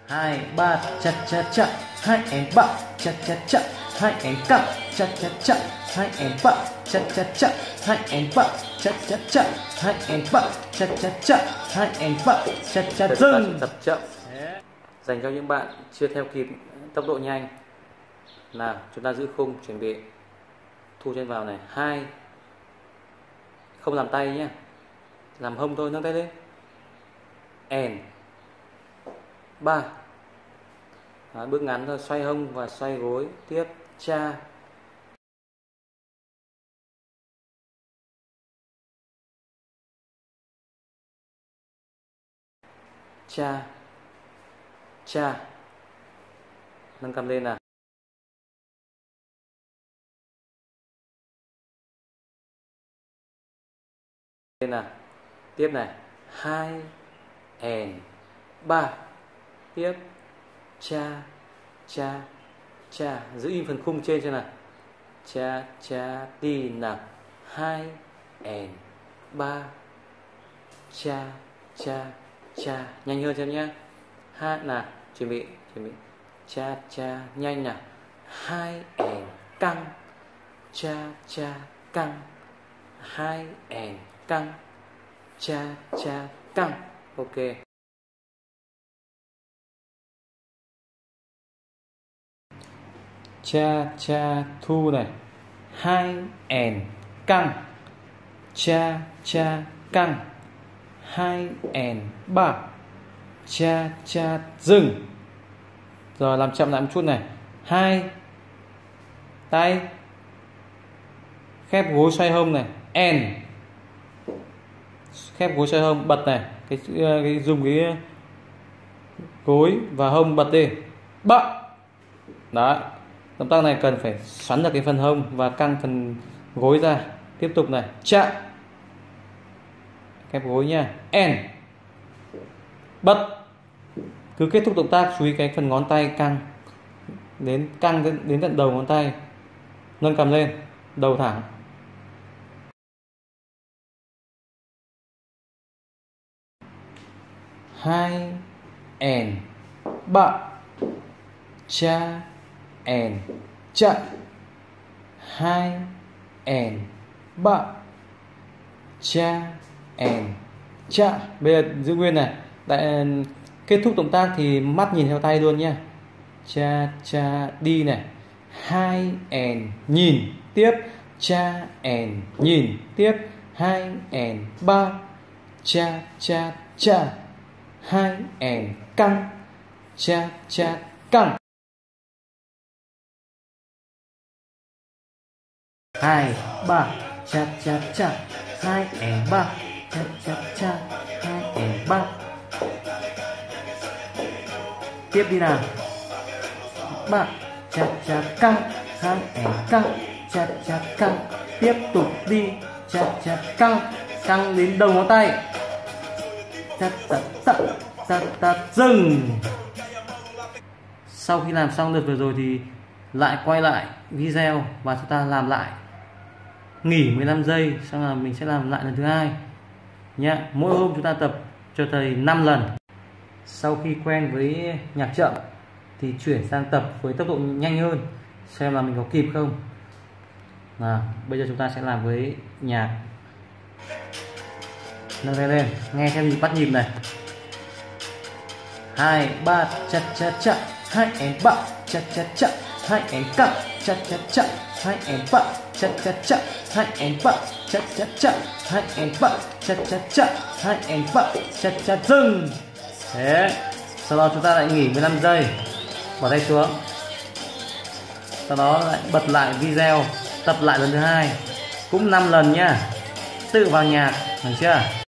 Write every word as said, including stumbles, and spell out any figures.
hai ba cha cha cha, hai em ba cha cha cha, hai em cặp cha cha cha, hai em ba cha cha cha, hai em ba cha cha cha, hai em ba cha cha cha, hai em ba cha cha dừng. Tập chậm dành cho những bạn chưa theo kịp tốc độ nhanh. Nào, chúng ta giữ khung, chuẩn bị thu chân vào này. Hai, không làm tay nhé, làm hông thôi, nâng tay lên. And ba. Đó, bước ngắn thôi, xoay hông và xoay gối. Tiếp cha cha cha, nâng cầm lên nào. Lên nào. Tiếp này, hai and ba. Tiếp cha cha cha, giữ im phần khung trên cho nào. Cha cha đi nào. Hai and ba cha cha cha, nhanh hơn cho nhá. Hai nào, chuẩn bị chuẩn bị cha cha, nhanh nào. Hai and căng, cha cha căng, hai and căng, cha cha căng. Ok. Cha cha thu này. Hai and căng, cha cha căng, hai and ba cha cha dừng. Rồi làm chậm lại một chút này. Hai tay khép gối xoay hông này. And khép gối xoay hông, bật này, cái, cái dùng cái gối và hông bật đi. Bạ. Đấy, động tác này cần phải xoắn được cái phần hông và căng phần gối ra. Tiếp tục này, chạm, khép gối nha. And bật. Cứ kết thúc động tác chú ý cái phần ngón tay căng đến căng đến, đến tận đầu ngón tay. Nâng cầm lên, đầu thẳng. Hai and ba cha and chạm, hai and ba cha and chạm. Bây giờ giữ nguyên này. Tại kết thúc động tác thì mắt nhìn theo tay luôn nha. Cha cha đi này. Hai and nhìn tiếp, cha and nhìn tiếp, hai and ba cha cha cha, hai and căng, cha cha căng. Hai ba cha cha cha, hai and ba cha cha cha, hai and ba. Tiếp đi nào. Ba cha cha căng, hai and căng, cha cha căng. Tiếp tục đi, cha cha căng, căng đến đầu ngón tay. Ta ta ta ta ta dừng. Sau khi làm xong lượt vừa rồi thì lại quay lại video và chúng ta làm lại, nghỉ mười lăm giây, xong là mình sẽ làm lại lần thứ hai nhá. Mỗi hôm chúng ta tập cho thầy năm lần. Sau khi quen với nhạc chậm thì chuyển sang tập với tốc độ nhanh hơn, xem là mình có kịp không. Nào, bây giờ chúng ta sẽ làm với nhạc. Nâng tay lên, nghe theo nhịp, bắt nhịp này. Hai ba cha cha cha, hai and ba cha cha cha, hai and căng, cha cha cha, hai and ba cha cha cha, hai and ba cha cha cha, hai and ba cha cha cha, hai and ba cha cha dừng. Thế, sau đó chúng ta lại nghỉ mười lăm giây, bỏ tay xuống. Sau đó lại bật lại video, tập lại lần thứ hai, cũng năm lần nhá. Tự vào nhạc, được chưa?